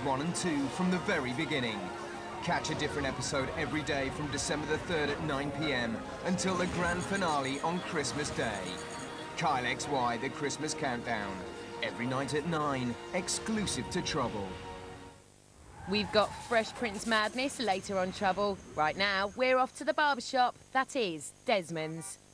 1 and 2 from the very beginning. Catch a different episode every day from December the 3rd at 9 p.m. until the grand finale on Christmas Day. Kyle XY, The Christmas Countdown. Every night at 9, exclusive to Trouble. We've got Fresh Prince madness later on Trouble. Right now, we're off to the barbershop. That is Desmonds.